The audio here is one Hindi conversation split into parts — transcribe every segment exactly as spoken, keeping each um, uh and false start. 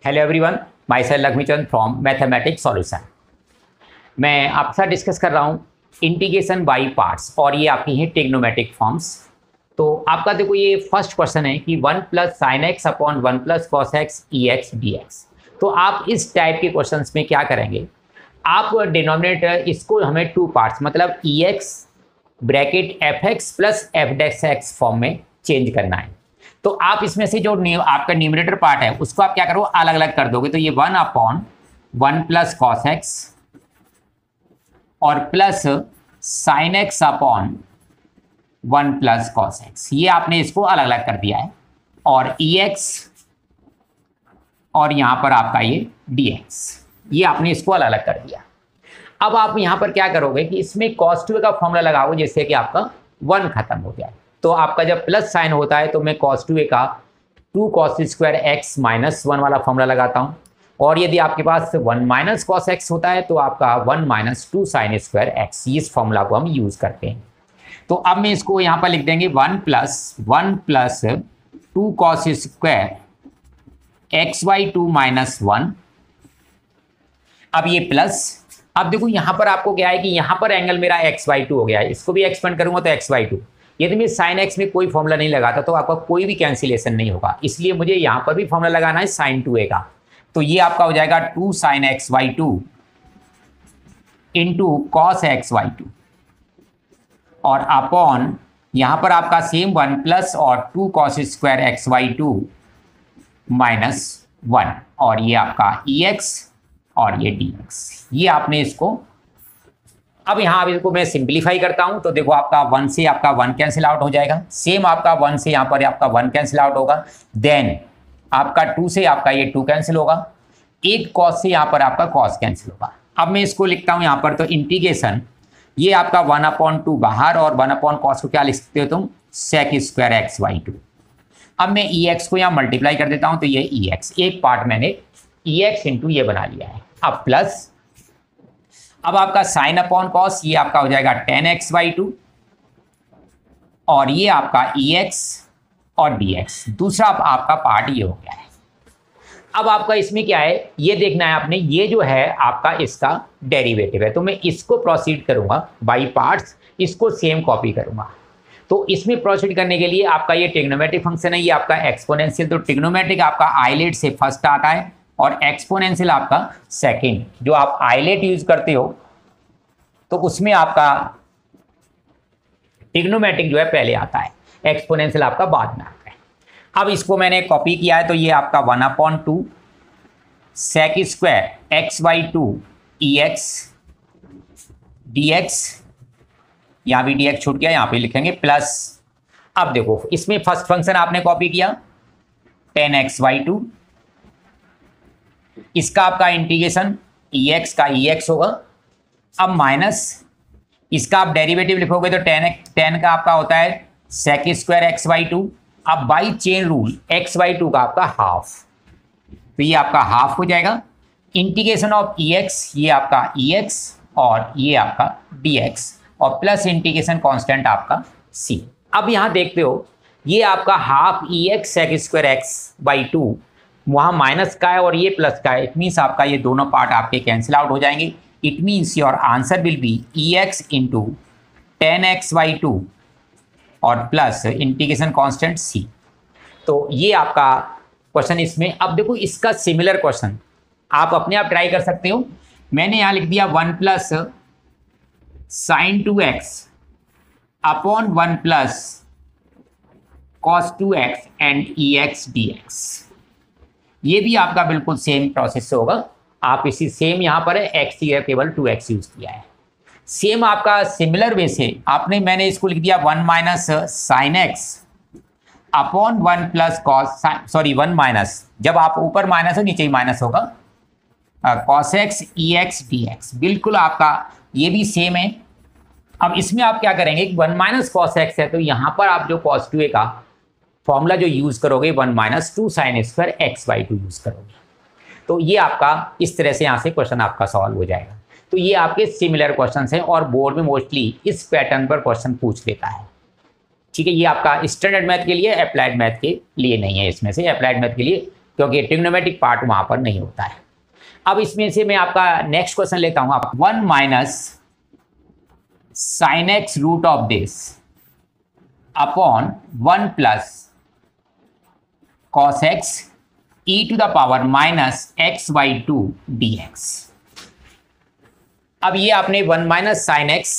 Hello everyone, myself Laxmichand from mathematics solution. मैं आपके साथ डिस्कस कर रहा हूँ इंटीग्रेशन बाय पार्ट्स और ये आपकी हैं ट्रिग्नोमेट्रिक फॉर्म्स। तो आपका देखो ये फर्स्ट क्वेश्चन है कि one plus sine x upon one plus cos x e x d x. तो आप इस टाइप के क्वेश्चंस में क्या करेंगे, आप डिनोमिनेटर इसको हमें टू पार्ट्स मतलब e x bracket f x plus f dash x form में चेंज करना है। तो आप इसमें से जो आपका न्यूमरेटर पार्ट है उसको आप क्या करो, अलग अलग कर दोगे। तो ये one upon one plus cos x और plus sine x upon one plus cos x, ये आपने इसको अलग अलग कर दिया है। और ई एक्स और यहां पर आपका ये डी एक्स, ये आपने इसको अलग अलग कर दिया। अब आप यहां पर क्या करोगे कि इसमें कॉस टू का फॉर्मूला लगाओगे जिससे कि आपका वन खत्म हो जाए। तो आपका जब प्लस साइन होता है तो मैं कॉस टू ए का two cos square x minus one वाला फॉर्मूला लगाता हूँ। और यदि आपके पास वन माइनस कॉस एक्स होता है तो आपका one minus two sine square x, इस फॉर्मूला को हम यूज करते हैं। तो अब मैं इसको यहाँ पर लिख देंगे one plus one plus two cos square x y two minus one. अब ये प्लस, अब देखो यहाँ पर आपको क्या है कि यहाँ पर एंगल मेरा एक्स वाई टू हो गया है, इसको भी एक्सपेंड करूंगा तो एक्स वाई टू। यदि मैं साइन एक्स में कोई फॉर्मूला नहीं लगाता तो आपका कोई भी कैंसिलेशन नहीं होगा, इसलिए मुझे यहाँ पर भी फॉर्मूला लगाना है साइन टू ए का। तो ये आपका हो जाएगा two sine x y two into cos x y two और अपॉन यहाँ पर आपका सेम वन प्लस और two cos square x y two minus one और ये आपका ई एक्स और ये डी एक्स। ये आपने इसको, अब यहाँ इसको मैं सिंप्लीफाई करता हूँ तो देखो आपका वन से आपका वन कैंसिल आउट हो जाएगा, सेम आपका वन से यहाँ पर आपका वन कैंसिल आउट होगा, देन आपका टू से आपका ये टू कैंसिल होगा, एक कॉस से यहाँ पर आपका कॉस कैंसिल होगा। अब मैं इसको लिखता हूँ यहाँ पर, तो इंटीग्रेशन ये आपका वन अपॉन टू बाहर और वन अपॉन कॉस को क्या लिख सकते हो तुम, sec square x y two. अब मैं ई एक्स को यहाँ मल्टीप्लाई कर देता हूँ तो ये ई एक्स, एक पार्ट मैंने ई एक्स इंटू ये बना लिया है। अब प्लस, अब आपका साइन अपॉन कॉस ये आपका हो जाएगा टेन एक्स बाई टू और ये आपका ई एक्स और डी एक्स। दूसरा आपका पार्ट ये हो गया है। अब आपका इसमें क्या है ये देखना है आपने, ये जो है आपका इसका डेरिवेटिव है, तो मैं इसको प्रोसीड करूंगा बाई पार्ट्स, इसको सेम कॉपी करूंगा। तो इसमें प्रोसीड करने के लिए आपका ये ट्रिग्नोमेट्रिक फंक्शन है, ये आपका एक्सपोनेंशियल। तो ट्रिग्नोमेट्रिक आपका आइलेट से फर्स्ट आता है और एक्सपोनेंशियल आपका सेकंड। जो आप आइलेट यूज करते हो तो उसमें आपका ट्रिग्नोमेट्रिक जो है पहले आता है, एक्सपोनेंशियल आपका बाद में आता है। अब इसको मैंने कॉपी किया है तो ये आपका one upon two sec square x by two e x d x, यहाँ भी डी एक्स छूट गया, यहाँ पे लिखेंगे प्लस। अब देखो इसमें फर्स्ट फंक्शन आपने कॉपी किया टेन एक्स बाई टू, इसका आपका इंटीग्रेशन ई एक्स का ई एक्स होगा। अब माइनस इसका आप डेरिवेटिव लिखोगे तो टेन टेन का आपका होता है sec square x by two. अब by chain rule x by two का आपका हाफ, तो ये आपका हाफ हो जाएगा। इंटीग्रेशन ऑफ ई एक्स ये आपका ई एक्स और ये आपका डी एक्स और प्लस इंटीग्रेशन कांस्टेंट आपका सी। अब यहां देखते हो ये आपका half e x sec square x by two वहाँ माइनस का है और ये प्लस का है, इट मीन्स आपका ये दोनों पार्ट आपके कैंसिल आउट हो जाएंगे। It means your answer will be e x into tan x by two और प्लस इंटीग्रेशन कांस्टेंट सी। तो ये आपका क्वेश्चन इसमें। अब देखो इसका सिमिलर क्वेश्चन आप अपने आप ट्राई कर सकते हो। मैंने यहाँ लिख दिया one plus sine two x upon one plus cos two x and e x d x. ये भी आपका बिल्कुल सेम प्रोसेस से होगा। आप इसी सेम यहाँ पर है एक्स की केवल टू एक्स यूज किया है। सेम आपका सिमिलर वे से आपने मैंने इसको लिख दिया one minus sine x upon one plus cos, sorry one minus, जब आप ऊपर माइनस हो नीचे ही माइनस होगा, cos x e x d x. बिल्कुल आपका ये भी सेम है। अब इसमें आप क्या करेंगे, वन माइनस कॉस एक्स है तो यहाँ पर आप जो कॉस टू ए का फॉर्मूला जो यूज करोगे one minus two sine square x by two use करोगे। तो ये आपका इस तरह से यहाँ से क्वेश्चन आपका सॉल्व हो जाएगा। तो ये आपके सिमिलर क्वेश्चंस हैं और बोर्ड में मोस्टली इस पैटर्न पर क्वेश्चन पूछ लेता है। ठीक है, ये आपका स्टैंडर्ड मैथ के लिए, अप्लाइड मैथ के लिए नहीं है। इसमें से अप्लाइड मैथ के लिए क्योंकि ट्रिग्नोमेट्रिक पार्ट वहां पर नहीं होता है। अब इसमें से मैं आपका नेक्स्ट क्वेश्चन लेता हूं, आप one minus sine x root of this upon one plus cos x e to the power minus x by two d x. अब ये आपने one minus sine x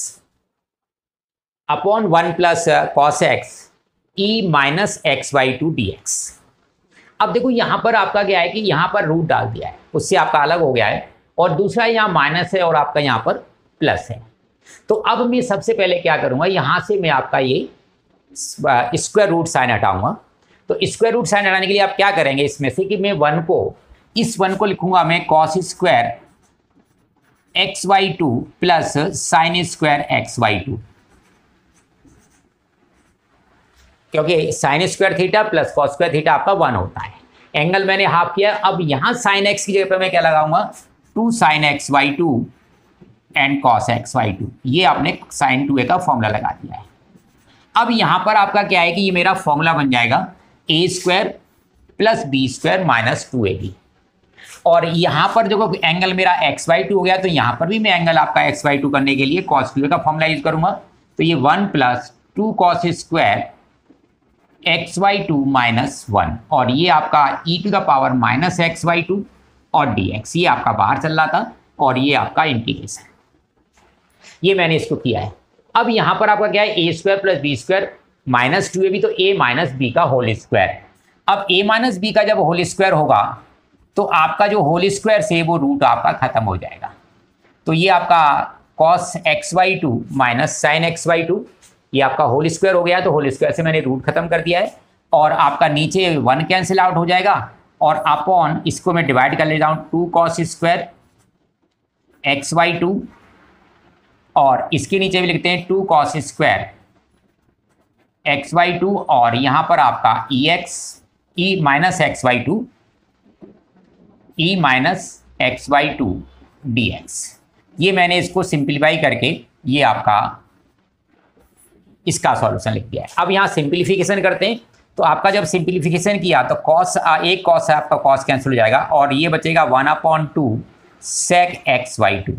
upon one plus cos x e minus x by two d x. अब देखो यहां पर आपका क्या है कि यहां पर रूट डाल दिया है, उससे आपका अलग हो गया है, और दूसरा यहां माइनस है और आपका यहां पर प्लस है। तो अब मैं सबसे पहले क्या करूंगा, यहां से मैं आपका ये स्क्वायर रूट साइन हटाऊंगा। तो स्क्वायर रूट साइन हटाने के लिए आप क्या करेंगे, इसमें से कि मैं वन को इस वन को लिखूंगा मैं cos square x y two plus sine square x y two, क्योंकि sine square theta plus cos square theta आपका वन होता है। एंगल मैंने हाफ किया। अब यहां साइन एक्स की जगह पर मैं क्या लगाऊंगा, two sine x y two and cos x y two. ये आपने साइन टू ए का फॉर्मूला लगा दिया है। अब यहां पर आपका क्या है कि ये मेरा फॉर्मूला बन जाएगा a square plus b square minus two a b, और यहां पर जो एंगल मेरा एक्स वाई टू हो गया, तो यहां पर भी मैं एंगल आपका एक्स वाई टू करने के लिए कॉस टू ए का फॉर्मूला यूज करूंगा। तो ये one plus two cos square x y two minus one, और ये आपका e to the power minus x y two और डी एक्स, ये आपका बाहर चल रहा था, और ये आपका इंटीग्रेशन, ये मैंने इसको किया है। अब यहां पर आपका क्या है, a square plus b square minus two a b, तो ए माइनस बी का होल स्क्वायर। अब ए माइनस बी का जब होल स्क्वायर होगा तो आपका जो होल स्क्वायर से वो रूट आपका खत्म हो जाएगा। तो ये आपका cos x y two minus sine x y two, ये आपका होल स्क्वायर हो गया। तो होल स्क्वायर से मैंने रूट खत्म कर दिया है, और आपका नीचे वन कैंसिल आउट हो जाएगा, और अपॉन इसको मैं डिवाइड कर लेता हूँ two cos square x y two, और इसके नीचे भी लिखते हैं two cos square x y two, और यहां पर आपका e x e minus x y two e minus x y two d x. ये मैंने इसको सिंप्लीफाई करके ये आपका इसका सॉल्यूशन लिख दिया है। अब यहां सिंप्लीफिकेशन करते हैं, तो आपका जब सिंप्लीफिकेशन किया तो कॉस एक कॉस है आपका कॉस कैंसिल हो जाएगा, और ये बचेगा one upon two sec x y two,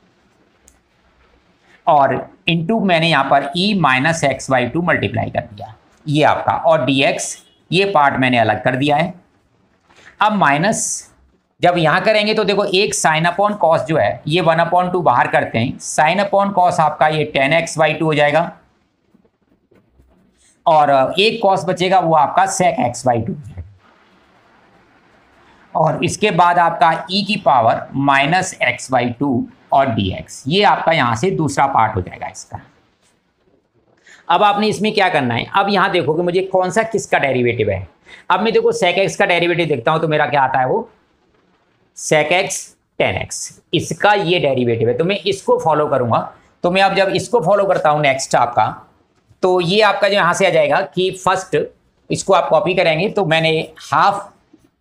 और इनटू मैंने यहां पर e minus x y two multiply कर दिया, ये आपका, और dx ये पार्ट मैंने अलग कर दिया है। अब माइनस जब यहां करेंगे तो देखो एक साइन अपॉन कॉस जो है ये वन अपॉन टू बाहर करते हैं, साइन अपॉन कॉस आपका ये टेन एक्स वाई टू हो जाएगा, और एक कॉस बचेगा वो आपका सेक एक्स वाई टू, और इसके बाद आपका e की power minus x y two और dx, ये आपका यहां से दूसरा पार्ट हो जाएगा इसका। अब आपने इसमें क्या करना है, अब यहां देखो कि मुझे कौन सा किसका डेरिवेटिव है। अब मैं देखो sec x का डेरिवेटिव देखता हूं तो मेरा क्या आता है, वो sec x tan x, इसका ये डेरिवेटिव है, तो मैं इसको फॉलो करूंगा। तो मैं अब जब इसको फॉलो करता हूं नेक्स्ट आपका, तो ये आपका जो यहां से आ जाएगा कि फर्स्ट इसको आप कॉपी करेंगे, तो मैंने हाफ,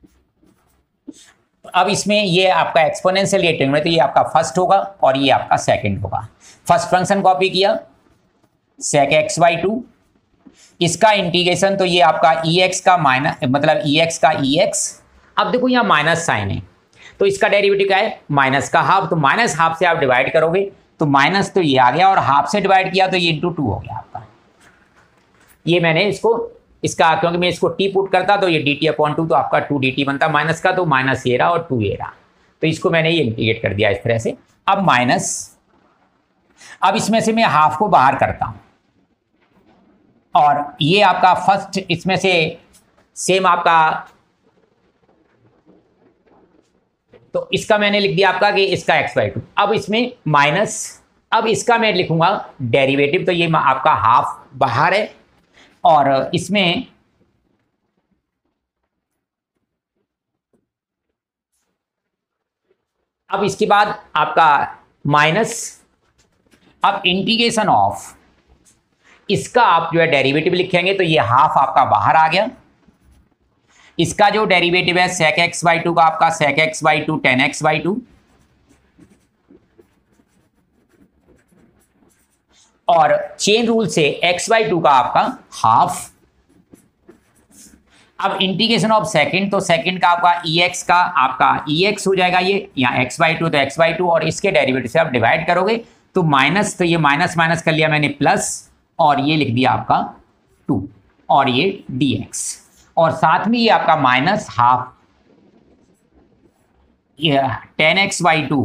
अब इसमें ये आपका एक्सपोनेंशियल ये टर्म है, तो ये आपका फर्स्ट होगा और ये आपका सेकंड होगा। फर्स्ट फंक्शन कॉपी किया sec एक्स वाई टू, इसका इंटीग्रेशन, तो ये आपका ई एक्स का माइनस मतलब ई एक्स का ई एक्स। अब देखो यहाँ माइनस साइन है, तो इसका डेरिवेटिव क्या है, माइनस का हाफ, तो माइनस हाफ से आप डिवाइड करोगे तो माइनस तो ये आ गया, और हाफ से डिवाइड किया तो ये इंटू टू हो गया आपका। ये मैंने इसको इसका, क्योंकि मैं इसको टी पुट करता तो ये डी टी अपॉन टू, तो आपका टू डी टी बनता माइनस का, तो माइनस ये रहा और टू ये रहा, तो इसको मैंने ये इंटीग्रेट कर दिया इस तरह से। अब माइनस, अब इसमें से मैं हाफ को बाहर करता हूं, और ये आपका फर्स्ट, इसमें से सेम आपका, तो इसका मैंने लिख दिया आपका कि इसका एक्स वाई टू। अब इसमें माइनस, अब इसका मैं लिखूंगा डेरिवेटिव, तो ये आपका हाफ बाहर है, और इसमें अब इसके बाद आपका माइनस, अब इंटीग्रेशन ऑफ इसका आप जो है डेरिवेटिव लिखेंगे, तो ये हाफ आपका बाहर आ गया। इसका जो डेरिवेटिव है sec एक्स बाई टू का आपका sec x by two tan x by two, और चेन रूल से एक्स बाई टू का आपका हाफ, अब इंटीग्रेशन ऑफ सेकंड, तो सेकंड का आपका ई एक्स का आपका ई एक्स हो जाएगा, ये यहाँ एक्स बाई टू तो एक्स बाई टू, और इसके डेरिवेटिव से आप डिवाइड करोगे तो माइनस, तो ये माइनस माइनस कर लिया मैंने प्लस, और ये लिख दिया आपका टू, और ये डी एक्स, और साथ में ये आपका माइनस हाफ ये tan x by two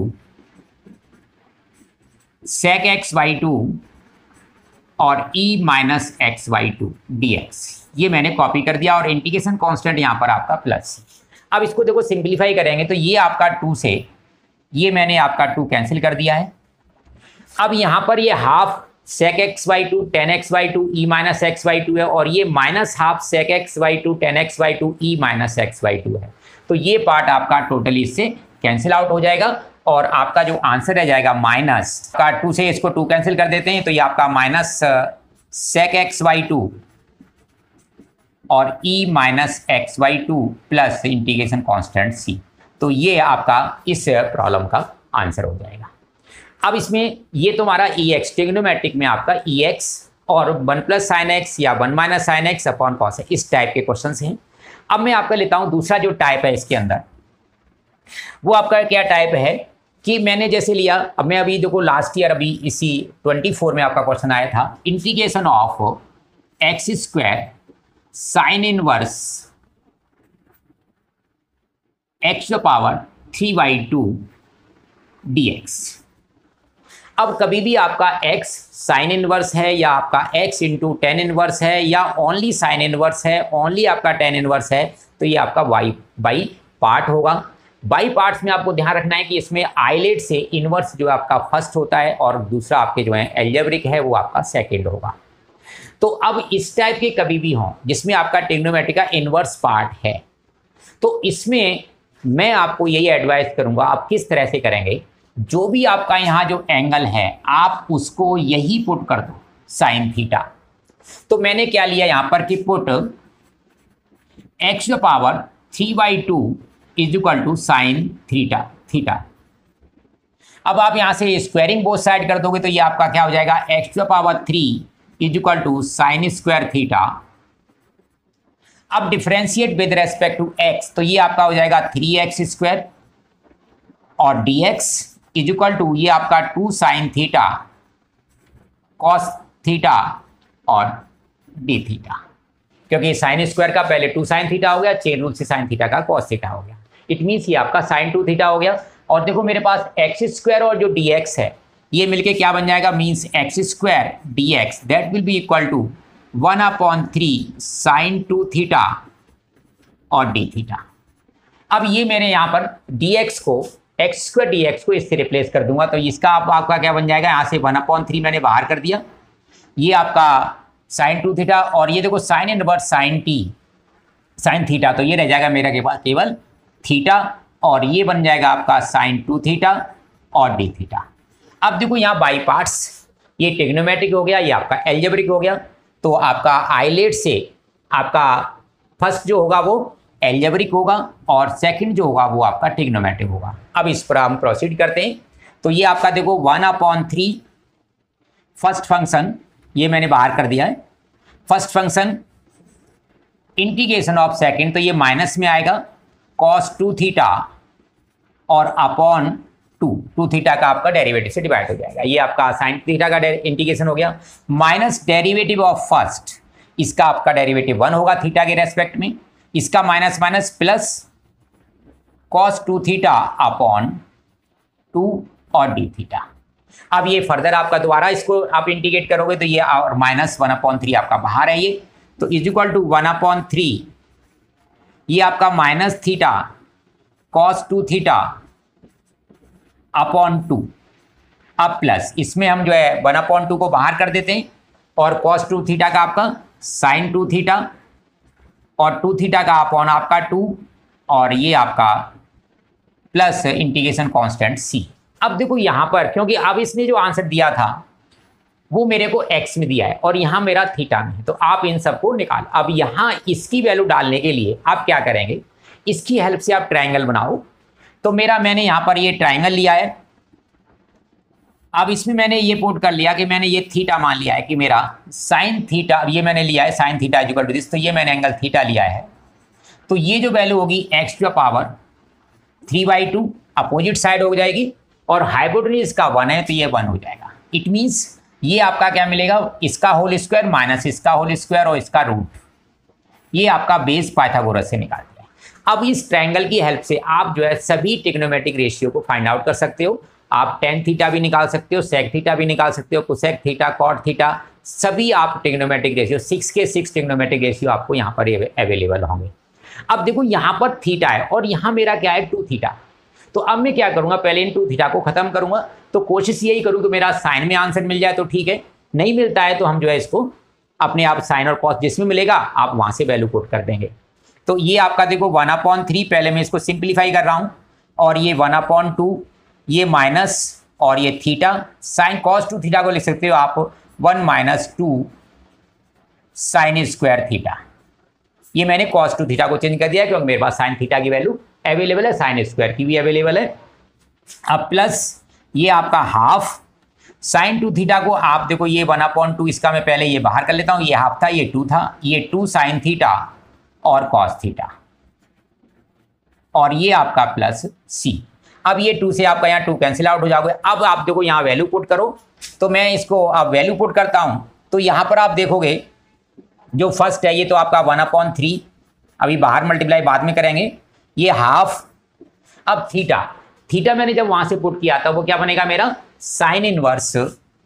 sec x by two और e minus x by two d x, ये मैंने कॉपी कर दिया, और इंटीग्रेशन कांस्टेंट यहाँ पर आपका प्लस। अब इसको देखो सिंप्लीफाई करेंगे तो ये आपका टू से ये मैंने आपका टू कैंसिल कर दिया है। अब यहाँ पर ये half sec x by two tan x by two e minus x by two है, और ये minus half sec x by two tan x by two e minus x by two है। तो ये पार्ट आपका टोटली इससे कैंसिल आउट हो जाएगा, और आपका जो आंसर रह जाएगा माइनस का टू से इसको टू कैंसिल कर देते हैं, तो ये आपका minus sec x by two और e minus x by two plus integration constant c. तो ये आपका इस प्रॉब्लम का आंसर हो जाएगा। अब इसमें ये तुम्हारा ई एक्स ट्रिग्नोमेट्रिक में आपका ई एक्स और वन प्लस साइन एक्स या one minus sine x upon cos है, इस टाइप के क्वेश्चन हैं। अब मैं आपका लेता हूं दूसरा जो टाइप है इसके अंदर, वो आपका क्या टाइप है कि मैंने जैसे लिया, अब मैं अभी देखो लास्ट ईयर अभी इसी ट्वेंटी फोर में आपका क्वेश्चन आया था, integration of x square sine inverse x power three by two d x. अब कभी भी आपका x साइन इनवर्स है या आपका x इंटू टेन इनवर्स है या ओनली साइन इनवर्स है, ओनली आपका टेन इनवर्स है, तो ये आपका y बाई पार्ट होगा। बाई पार्ट्स में आपको ध्यान रखना है कि इसमें आइलेट से इनवर्स जो आपका फर्स्ट होता है और दूसरा आपके जो है एल्जेब्रिक है वो आपका सेकेंड होगा। तो अब इस टाइप के कभी भी हों जिसमें आपका ट्रिग्नोमेट्री का इनवर्स पार्ट है, तो इसमें मैं आपको यही एडवाइस करूंगा, आप किस तरह से करेंगे, जो भी आपका यहाँ जो एंगल है आप उसको यही पुट कर दो साइन थीटा। तो मैंने क्या लिया यहाँ पर कि put x power three by two is equal to sine theta theta. अब आप यहाँ से स्क्वायरिंग बोथ साइड कर दोगे तो ये आपका क्या हो जाएगा, x power three is equal to sine square theta. अब differentiate with respect to x, तो ये आपका हो जाएगा थ्री एक्स स्क्वायर और d x is equal to ये आपका two sine theta cos theta और डी थीटा, क्योंकि साइन स्क्वायर का पहले टू साइन थीटा हो गया, चेन रूल से साइन थीटा का कॉस थीटा हो गया। इट मीन्स ये आपका साइन टू थीटा हो गया। और देखो मेरे पास एक्स स्क्वायर और जो डी एक्स है ये मिलके क्या बन जाएगा, means x square d x that will be equal to one upon three sine two theta और डी थीटा। अब ये मैंने यहाँ पर डी एक्स को एक्स स्क्वायर डी एक्स को इससे रिप्लेस कर दूंगा, तो इसका आप, आपका क्या बन जाएगा, यहाँ से वन अपॉन थ्री मैंने बाहर कर दिया, ये आपका साइन टू थीटा, और ये देखो sine inverse sine t sine theta, तो ये रह जाएगा मेरा के पास केवल थीटा, और ये बन जाएगा आपका साइन टू थीटा और डी थीटा। अब देखो यहाँ बाई पार्ट्स, ये ट्रिग्नोमेट्रिक हो गया, ये आपका एल्जेब्रिक हो गया, तो आपका आइलेट से आपका फर्स्ट जो होगा वो एल्जेब्रिक होगा और सेकंड जो होगा वो आपका ट्रिग्नोमेट्रिक होगा। अब इस पर हम प्रोसीड करते हैं। तो ये आपका देखो one upon three first function, ये मैंने बाहर कर दिया है, first function integration of second, तो ये माइनस में आएगा कॉस टू थीटा और अपॉन टू टू थीटा का आपका डेरिवेटिव से डिवाइड हो जाएगा, ये आपका साइन थीटा का इंटीग्रेशन हो गया, माइनस डेरिवेटिव ऑफ फर्स्ट, इसका आपका डेरिवेटिव वन होगा थीटा के रेस्पेक्ट में, इसका minus minus plus cos two theta upon two और डी थीटा। अब ये फर्दर आपका दोबारा इसको आप इंटीग्रेट करोगे तो ये और माइनस वन अपॉन थ्री आपका बाहर है, ये तो is equal to one upon three, ये आपका minus theta cos two theta upon two. अब प्लस इसमें हम जो है वन अपॉन टू को बाहर कर देते हैं और कॉस टू थीटा का आपका साइन टू थीटा और टू थीटा का अपॉन आपका टू, और ये आपका प्लस इंटीग्रेशन कांस्टेंट सी। अब देखो यहाँ पर, क्योंकि अब इसने जो आंसर दिया था वो मेरे को एक्स में दिया है और यहाँ मेरा थीटा में है, तो आप इन सबको निकाल। अब यहाँ इसकी वैल्यू डालने के लिए आप क्या करेंगे, इसकी हेल्प से आप ट्रायंगल बनाओ। तो मेरा मैंने यहाँ पर ये ट्रायंगल लिया है, अब इसमें मैंने ये पुट कर लिया कि मैंने ये थीटा मान लिया है कि मेरा साइन थीटा, ये मैंने लिया है sine theta equal to this, तो ये मैंने एंगल थीटा लिया है तो ये जो वैल्यू होगी x to power three by two opposite side हो जाएगी, और हाइपोटेन्यूज का वन है तो ये वन हो जाएगा। इट मीन्स ये आपका क्या मिलेगा, इसका होल स्क्वायर माइनस इसका होल स्क्वायर और इसका रूट, ये आपका बेस पाइथागोरस से निकाल दिया। अब इस ट्रायंगल की हेल्प से आप जो है सभी ट्रिग्नोमेट्रिक रेशियो को फाइंड आउट कर सकते हो। आप टेन थीटा भी निकाल सकते हो, सेक थीटा भी निकाल सकते हो, कोसेक थीटा, कॉट थीटा, सभी आप ट्रिग्नोमेट्रिक रेशियो सिक्स के सिक्स ट्रिग्नोमेट्रिक रेशियो आपको यहाँ पर अवेलेबल होंगे। अब देखो यहाँ पर थीटा है और यहाँ मेरा क्या है टू थीटा, तो अब मैं क्या करूँगा, पहले इन टू थीटा को खत्म करूँगा। तो कोशिश यही करूँ कि मेरा साइन में आंसर मिल जाए तो ठीक है, नहीं मिलता है तो हम जो है इसको अपने आप साइन और कॉस जिसमें मिलेगा आप वहाँ से वैल्यू पुट कर देंगे। तो ये आपका देखो वन अपॉन थ्री, पहले मैं इसको सिंप्लीफाई कर रहा हूँ, और ये वन अपॉन टू, ये माइनस और ये theta, sine cos two theta को लिख सकते हो आप one minus two sine square theta. ये मैंने कॉस टू थीटा को चेंज कर दिया क्योंकि मेरे पास साइन थीटा की वैल्यू अवेलेबल है, साइन स्क्वायर की भी अवेलेबल है। अब प्लस ये आपका हाफ साइन टू थीटा को आप देखो ये वन अपॉन टू, इसका मैं पहले ये बाहर कर लेता हूँ, ये हाफ था ये टू था, ये टू साइन थीटा और कॉस थीटा, और ये आपका प्लस सी। अब ये टू से आपका यहाँ टू कैंसिल आउट हो जाओगे। अब आप देखो यहाँ वैल्यू पुट करो, तो मैं इसको अब वैल्यू पुट करता हूँ, तो यहाँ पर आप देखोगे जो फर्स्ट है ये तो आपका वन अपॉन थ्री, अभी बाहर मल्टीप्लाई बाद में करेंगे, ये हाफ। अब थीटा, थीटा मैंने जब वहां से पुट किया था वो क्या बनेगा मेरा sine inverse,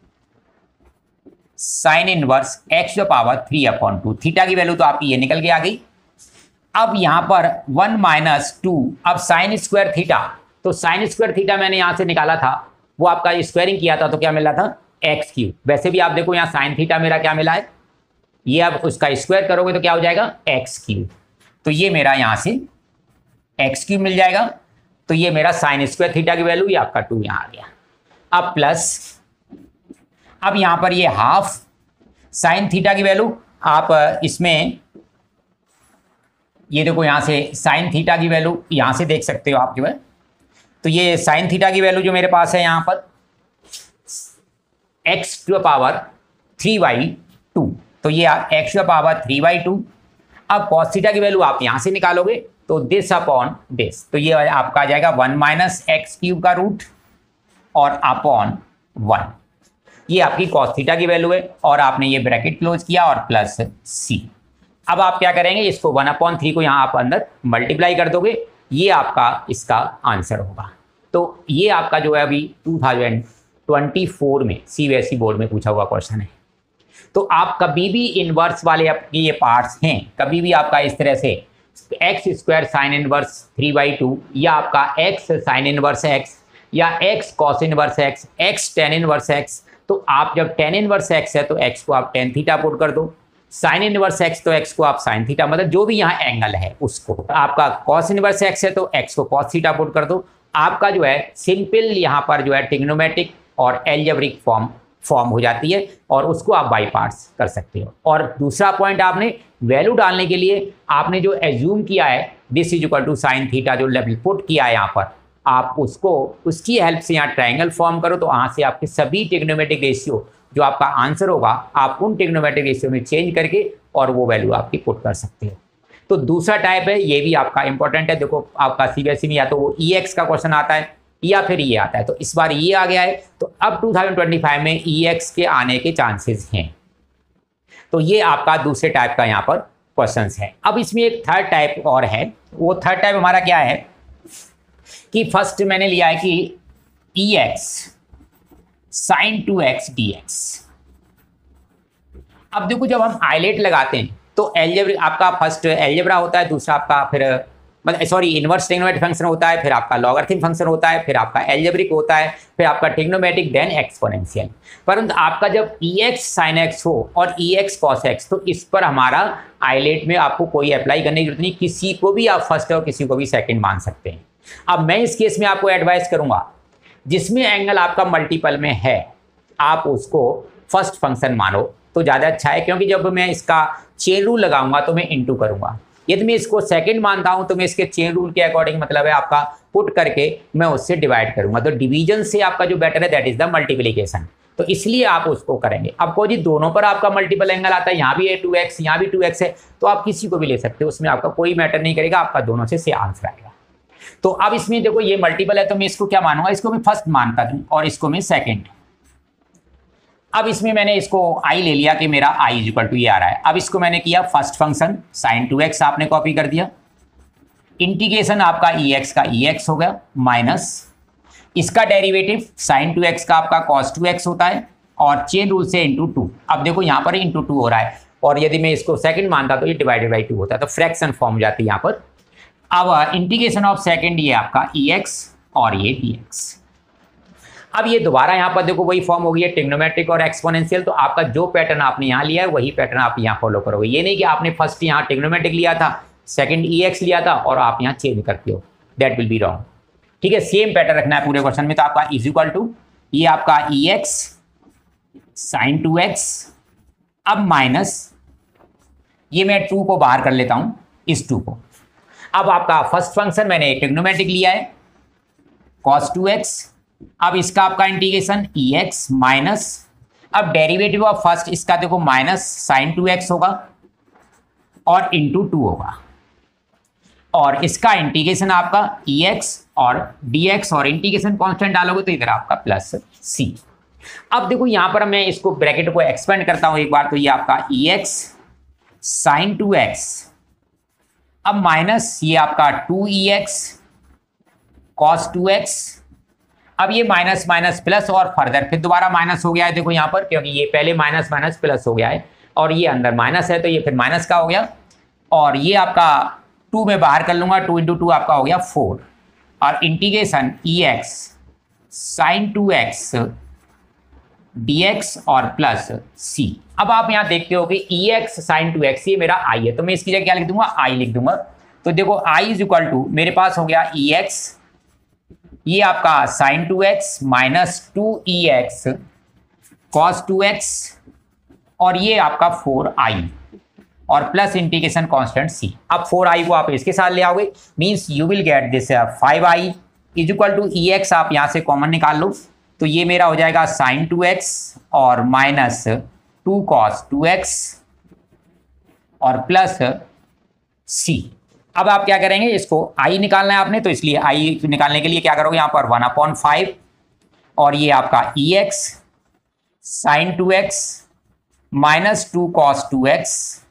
sine inverse x to power three upon two. Theta की वैल्यू तो आपकी ये निकल के आ गई। अब यहां पर वन माइनस टू, अब साइन स्क्वायर थीटा, तो साइन स्क्वायर थीटा मैंने यहां से निकाला था, वो आपका स्क्वायरिंग किया था तो क्या मिला था एक्स क्यूब। वैसे भी आप देखो यहाँ साइन थीटा मेरा क्या मिला है, ये अब उसका स्क्वायर करोगे तो क्या हो जाएगा एक्स क्यूब, तो ये मेरा यहां से एक्स क्यूब मिल जाएगा। तो ये मेरा साइन स्क्वायर थीटा की वैल्यू ये आपका टू यहां आ गया। अब प्लस, अब यहां पर ये हाफ साइन थीटा की वैल्यू, आप इसमें ये देखो यहां से साइन थीटा की वैल्यू यहां से देख सकते हो आप जो है, तो ये साइन थीटा की वैल्यू जो मेरे पास है यहां पर x to power three by two, तो ये x to power three by two. अब कॉस थीटा की वैल्यू आप यहां से निकालोगे तो दिस अपॉन दिस, तो ये आपका आ जाएगा वन माइनस एक्स क्यूब का रूट और अपॉन वन, ये आपकी कॉस थीटा की वैल्यू है, और आपने ये ब्रैकेट क्लोज किया और प्लस सी। अब आप क्या करेंगे, इसको वन अपॉन थ्री को यहाँ आप अंदर मल्टीप्लाई कर दोगे, ये आपका इसका आंसर होगा। तो ये आपका जो है अभी टू थाउजेंड ट्वेंटी फोर में सीबीएसई बोर्ड में पूछा हुआ क्वेश्चन है। तो आप कभी भी इनवर्स वाले आपके ये पार्ट्स हैं, कभी भी आपका इस तरह से x square sine inverse three by two, या आपका एक्स साइन इनवर्स एक्स, या x cos inverse x, x tan inverse x, तो आप जब टेन इनवर्स एक्स है तो एक्स को आप टेन थीटा पुट कर दो, साइन इनवर्स एक्स तो एक्स को आप साइन थीटा, मतलब जो भी यहाँ एंगल है उसको, आपका कॉस इनवर्स एक्स है तो एक्स को कॉस थीटा पुट कर दो। आपका जो है सिंपल यहाँ पर जो है ट्रिग्नोमेट्रिक और एल्जेब्रिक फॉर्म फॉर्म हो जाती है, और उसको आप बाई पार्ट्स कर सकते हो। और दूसरा पॉइंट, आपने वैल्यू डालने के लिए आपने जो एज्यूम किया है this is equal to sine theta, जो लेवल पुट किया है यहाँ पर, आप उसको उसकी हेल्प से यहाँ ट्रायंगल फॉर्म करो, तो वहाँ से आपके सभी ट्रिग्नोमेट्रिक रेशियो जो आपका आंसर होगा आप उन ट्रिग्नोमेट्रिक रेशियो में चेंज करके और वो वैल्यू आपकी पुट कर सकते हो। तो दूसरा टाइप है, ये भी आपका इंपॉर्टेंट है। देखो आपका सीबीएसई में या तो वो ई एक्स का क्वेश्चन आता है या फिर ये आता है, तो इस बार ये आ गया है, तो अब टू थाउजेंड ट्वेंटी फाइव में ई एक्स के आने के चांसेस हैं। तो ये आपका दूसरे टाइप का यहाँ पर क्वेश्चंस है। अब इसमें एक थर्ड टाइप और है, वो थर्ड टाइप हमारा क्या है कि फर्स्ट मैंने लिया है कि e x sine two x d x. अब देखो जब हम आइलेट लगाते हैं तो एल्जेब्रा आपका फर्स्ट एल्जेब्रा होता है, दूसरा आपका फिर मतलब सॉरी इनवर्स ट्रिग्नोमेट्रिक फंक्शन होता है, फिर आपका लॉगरिथम फंक्शन होता है, फिर आपका एल्जेब्रिक होता है, फिर आपका ट्रिग्नोमेट्रिक, देन एक्सपोनेंशियल। परंतु आपका जब ई एक्स साइन एक्स हो और ई एक्स कॉस एक्स, तो इस पर हमारा आइलेट में आपको कोई अप्लाई करने की जरूरत नहीं, किसी को भी आप फर्स्ट और किसी को भी सेकंड मान सकते हैं। अब मैं इस केस में आपको एडवाइस करूंगा जिसमें एंगल आपका मल्टीपल में है आप उसको फर्स्ट फंक्शन मानो तो ज़्यादा अच्छा है, क्योंकि जब मैं इसका चेन रूल लगाऊंगा तो मैं इनटू करूंगा। यदि मैं इसको सेकंड मानता हूं तो मैं इसके चेन रूल के अकॉर्डिंग मतलब है आपका पुट करके मैं उससे डिवाइड करूंगा। तो डिवीजन से आपका जो बेटर है दैट इज द मल्टीप्लिकेशन। तो इसलिए आप उसको करेंगे। अब को जी दोनों पर आपका मल्टीपल एंगल आता है, यहाँ भी टू एक्स यहाँ भी टू एक्स है, तो आप किसी को भी ले सकते हो, उसमें आपका कोई मैटर नहीं करेगा, आपका दोनों से से आंसर आएगा। तो अब इसमें देखो ये मल्टीपल है तो मैं इसको क्या मानूंगा, इसको मैं फर्स्ट मानता दूं और इसको मैं सेकेंड। अब इसमें मैंने इसको आई ले लिया कि मेरा आई इज इक्वल टू ये आ रहा है। अब इसको मैंने किया first function sine two x आपने कॉपी कर दिया, इंटीग्रेशन आपका ई एक्स का ई एक्स हो गया माइनस इसका डेरिवेटिव साइन टू एक्स का आपका कॉस टू एक्स होता है और चेन रूल से इंटू टू। अब देखो यहाँ पर इंटू टू हो रहा है और यदि मैं इसको सेकंड मानता तो ये डिवाइडेड बाई टू होता है, तो फ्रैक्शन फॉर्म हो जाती है यहाँ पर। अब इंटीग्रेशन ऑफ सेकंड ये आपका ई एक्स और ये डी एक्स। अब ये दोबारा यहाँ पर देखो वही फॉर्म हो गई है ट्रिग्नोमेट्रिक और एक्सपोनेंशियल, तो आपका जो पैटर्न आपने यहाँ लिया है वही पैटर्न आप यहाँ फॉलो करोगे। ये नहीं कि आपने फर्स्ट यहाँ ट्रिग्नोमेट्रिक लिया था, सेकंड ई एक्स लिया था और आप यहाँ चेंज करते हो, दैट विल बी रॉन्ग। ठीक है, सेम पैटर्न रखना है पूरे क्वेश्चन में। तो आपका इज इक्वल टू ये आपका e x sine two x, अब माइनस ये मैं टू को बाहर कर लेता हूं, इस टू को। अब आपका फर्स्ट फंक्शन मैंने ट्रिग्नोमेट्रिक लिया है कॉस टू एक्स, अब इसका आपका इंटीग्रेशन ई एक्स माइनस, अब डेरिवेटिव ऑफ फर्स्ट इसका देखो माइनस साइन टू एक्स होगा और इंटू टू होगा और इसका इंटीग्रेशन आपका ई एक्स और डी एक्स और इंटीग्रेशन कांस्टेंट डालोगे तो इधर आपका प्लस सी। अब देखो यहां पर मैं इसको ब्रैकेट को एक्सपेंड करता हूं एक बार, तो ये आपका e x sine two x, अब माइनस ये आपका two e x cos two x, अब ये माइनस माइनस प्लस और फर्दर फिर दोबारा माइनस हो गया है देखो यहाँ पर, क्योंकि ये पहले माइनस माइनस प्लस हो गया है और ये अंदर माइनस है तो ये फिर माइनस का हो गया और ये आपका टू में बाहर कर लूंगा, टू इंटू टू आपका हो गया फोर और integration e x sine two x d x और प्लस सी। अब आप यहाँ देखते हो कि e x sine two x ये मेरा आई है, तो मैं इसकी जगह क्या लिख दूंगा, आई लिख दूंगा। तो देखो आई इज इक्वल टू मेरे पास हो गया ई एक्स, ये आपका sine two x minus two e x cos two x और ये आपका फोर आई और प्लस इंटीग्रेशन कांस्टेंट सी। अब फोर आई को आप इसके साथ ले आओगे, means you will get this five I is equal to e x, आप यहां से कॉमन निकाल लो तो ये मेरा हो जाएगा साइन टू एक्स और minus two cos two x और प्लस सी। अब आप क्या करेंगे, इसको आई निकालना है आपने, तो इसलिए आई निकालने के लिए क्या करोगे, यहाँ पर वन अपॉन फाइव और ये आपका e x sine two x minus two cos two x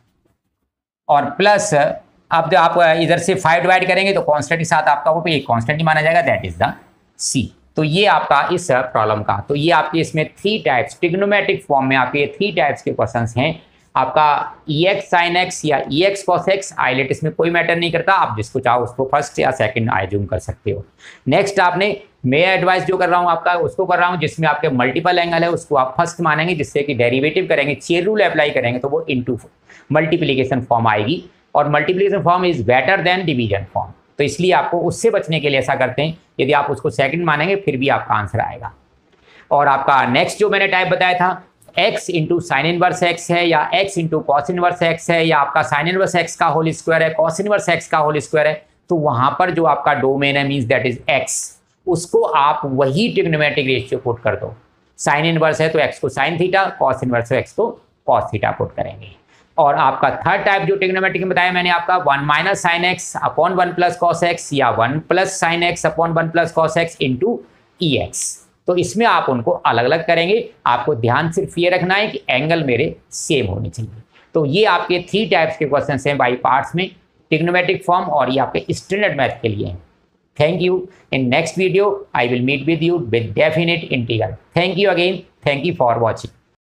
और प्लस, अब जो आप इधर से फाइव डिवाइड करेंगे तो कांस्टेंट के साथ आपका वो एक कांस्टेंट ही माना जाएगा, दैट इज द सी। तो ये आपका इस प्रॉब्लम का, तो ये आपके इसमें थ्री टाइप्स ट्रिग्नोमेट्रिक फॉर्म में आपके थ्री टाइप्स के क्वेश्चंस हैं। आपका ई एक्स साइन एक्स या e x cos x, ILATE इसमें कोई मैटर नहीं करता, आप जिसको चाहो उसको फर्स्ट या सेकंड आइज्यूम कर सकते हो। नेक्स्ट आपने मैं एडवाइस जो कर रहा हूँ आपका उसको कर रहा हूँ जिसमें आपके मल्टीपल एंगल है उसको आप फर्स्ट मानेंगे, जिससे कि डेरिवेटिव करेंगे, चेन रूल अप्लाई करेंगे तो वो इनटू मल्टीप्लिकेशन फॉर्म आएगी और multiplication form is better than division form, तो इसलिए आपको उससे बचने के लिए ऐसा करते हैं, यदि आप उसको सेकंड मानेंगे फिर भी आपका आंसर आएगा। और आपका नेक्स्ट जो मैंने टाइप बताया था x into sine inverse x है या x into cos inverse x है या आपका साइन इनवर्स एक्स का होल स्क्वायर है, कॉस इनवर्स एक्स का होल स्क्वायर है, तो वहां पर जो आपका डोमेन है मींस दैट इज x, उसको आप वही ट्रिग्नोमेट्रिक रेशियो पुट कर दो। साइन इनवर्स है तो x को साइन थीटा, कॉस इनवर्स है x को कॉस थीटा पुट करेंगे। और आपका थर्ड टाइप जो ट्रिग्नोमेट्रिक में बताया मैंने आपका one minus sine x upon one plus cos x या one plus sine x upon one plus cos x into e x, तो इसमें आप उनको अलग अलग करेंगे। आपको ध्यान सिर्फ ये रखना है कि एंगल मेरे सेम होने चाहिए। तो ये आपके थ्री टाइप्स के क्वेश्चन हैं बाई पार्ट्स में ट्रिग्नोमेट्रिक फॉर्म, और ये आपके स्टैंडर्ड मैथ के लिए हैं। Thank you. In next video I will meet with you with definite integral. Thank you again, thank you for watching.